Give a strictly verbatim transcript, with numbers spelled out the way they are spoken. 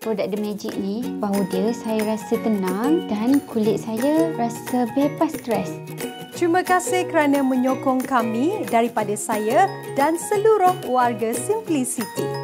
produk The Magic ni, bau dia saya rasa tenang dan kulit saya rasa bebas stres. Terima kasih kerana menyokong kami daripada saya dan seluruh warga Simplicity.